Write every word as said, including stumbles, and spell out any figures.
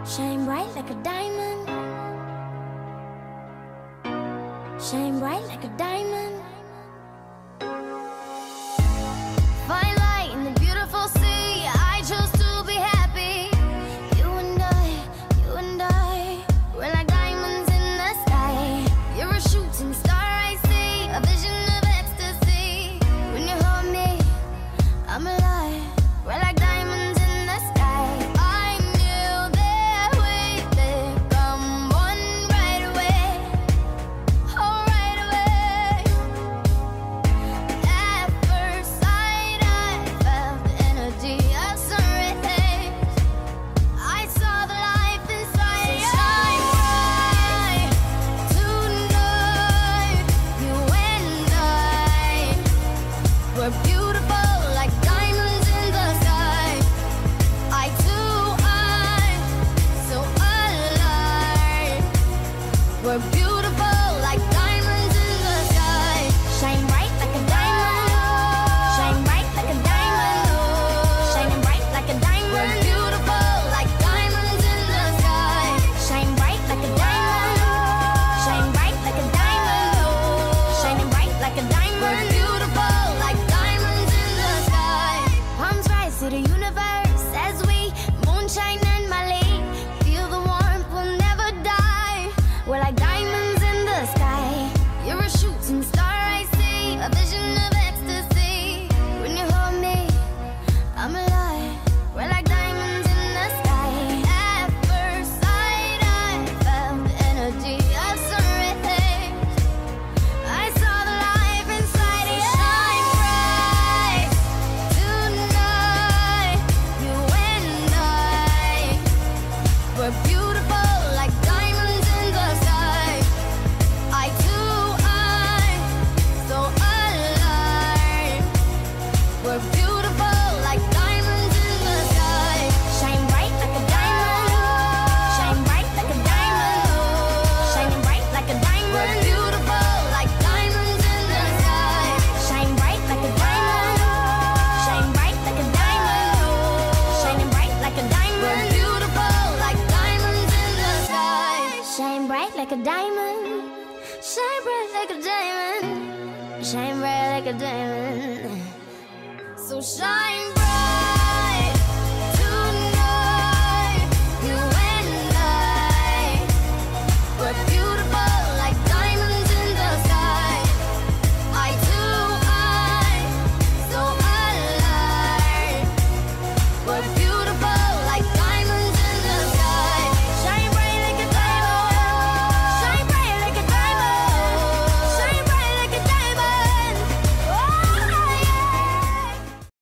Shine bright like a diamond. Shine bright like a diamond. Fine light in the beautiful sea. I chose to be happy. You and I, you and I, we're like diamonds in the sky. You're a shooting star I see, a vision of ecstasy. When you hold me, I'm alive. We're like diamonds in the sky. I knew that we'd become one right away. Oh, right away. At first sight, I felt the energy of sun rays. I saw the life inside you. Shine bright tonight. You and I, we're beautiful like diamonds in the sky. I too, I'm so alive. We're beautiful like diamonds in the sky. Shine bright like a diamond. Shine bright like a diamond. Shining bright like a diamond. We're beautiful like diamonds in the sky. Shine bright like a diamond. Shine bright like a diamond. Shining bright like a diamond. We're beautiful like diamonds in the sky. Palms rise to the universe as we moonshine and Mali. Feel the warmth, we'll never die. We're like diamonds in the sky. You're a shooting star I see, a vision of ecstasy. When you hold me, I'm alive. We're like diamonds in the sky. At first sight, I felt the energy of sun rays. I saw the life inside you. Shine bright tonight. You and I, we're beautiful like diamonds in the sky. I too, I'm so alive. We're beautiful like diamonds in the sky. Shine bright like a diamond. Shine bright like a diamond. Shining bright like a diamond. We're beautiful like diamonds in the sky. Shine bright like a diamond. Shine bright like a diamond. Shining bright like a diamond. We're beautiful like diamonds in the sky. Shine bright like a diamond. Shine bright like a diamond. Shine bright like a diamond. So shine bright.